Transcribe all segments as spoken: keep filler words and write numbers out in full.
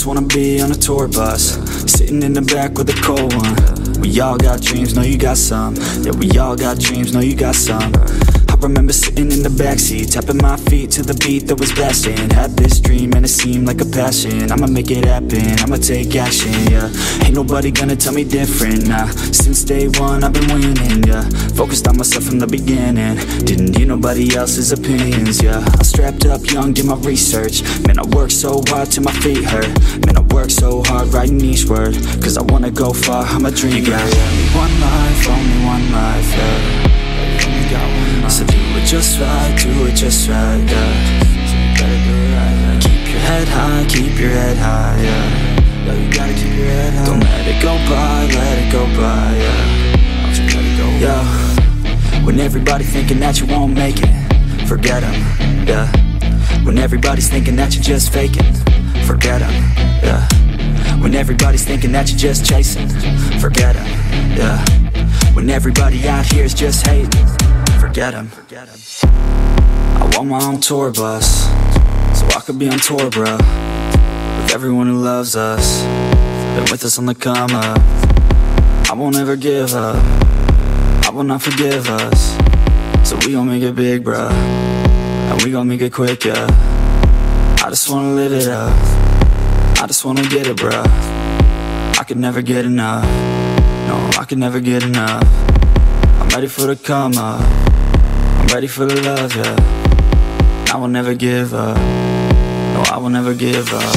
just wanna be on a tour bus, sitting in the back with a cold one. We all got dreams, know you got some. Yeah, we all got dreams, know you got some. I remember sitting in the backseat, tapping my feet to the beat that was blasting. Had this dream and it seemed like a passion. I'ma make it happen, I'ma take action, yeah. Ain't nobody gonna tell me different, nah. Since day one I've been winning, yeah. Focused on myself from the beginning, didn't need nobody else's opinions, yeah. I strapped up young, did my research. Man, I worked so hard till my feet hurt. Man, I worked so hard writing each word, cause I wanna go far, I'm a dreamer. You got only one life, only one life, yeah. So do it just right, do it just right, yeah. So you gotta do it right, yeah. Keep your head high, keep your head high, yeah. Yo, you gotta keep your head high. Don't let it go by, let it go by, yeah. Don't you let it go by. Yo, when everybody thinking that you won't make it, forget them, yeah. When everybody's thinking that you're just faking, forget them, yeah. When everybody's thinking that you're just chasing, forget them, yeah. When everybody out here is just hating, forget them. I want my own tour bus, so I could be on tour, bro, with everyone who loves us, been with us on the come up. I won't ever give up, I will not forgive us. So we gon' make it big, bro, and we gon' make it quick, yeah. I just wanna live it up, I just wanna get it, bro. I could never get enough, no, I could never get enough. I'm ready for the come up, I'm ready for the love, yeah. I will never give up, no, I will never give up.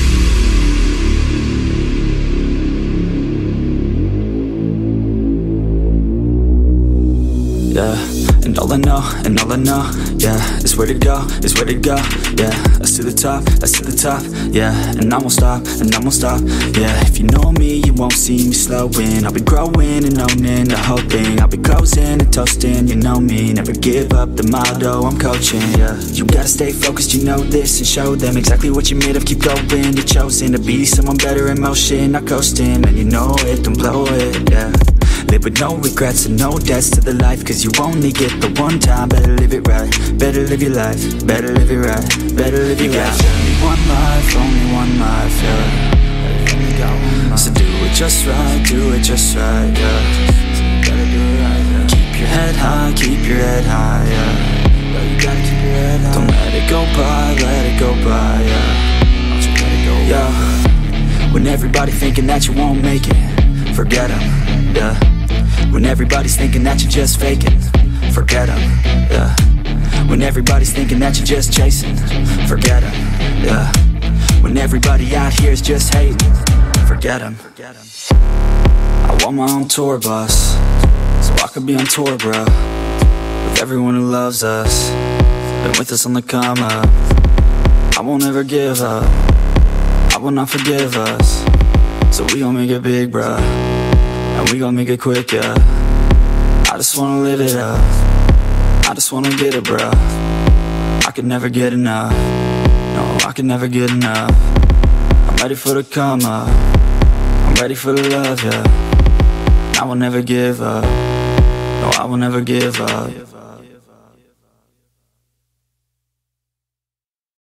Yeah, and all I know, and all I know, yeah, is where to go, is where to go, yeah. That's to the top, that's to the top, yeah. And I won't stop, and I won't stop, yeah. If you know me, you won't see me slowing. I'll be growing and owning the whole thing. I'll be closing and toasting, you know me. Never give up the motto I'm coaching, yeah. You gotta stay focused, you know this, and show them exactly what you're made of. Keep going, you're chosen to be someone better in motion, not coasting. And you know it, don't blow it, yeah. Live with no regrets and no debts to the life, cause you only get the one time. Better live it right, better live your life, better live it right, better live your life. Only one life, only one life, yeah. So do it just right, do it just right, yeah. So you gotta do it right, yeah. Keep your head high, keep your head high, yeah. Yo, you gotta keep your head high. Don't let it go by, let it go by, yeah. Don't you let it go by. Yo, when everybody thinking that you won't make it, forget them, yeah. When everybody's thinking that you're just faking, forget them, yeah. When everybody's thinking that you're just chasing, forget them, yeah. When everybody out here is just hating, forget them. I want my own tour bus, so I could be on tour, bro, with everyone who loves us, been with us on the come up. I won't ever give up, I will not forgive us. So we gon' make it big, bro, and we gon' make it quick, yeah. I just wanna live it up, I just wanna get it, bro. I could never get enough, no, I could never get enough. I'm ready for the come up, I'm ready for the love, yeah. I will never give up, no, I will never give up.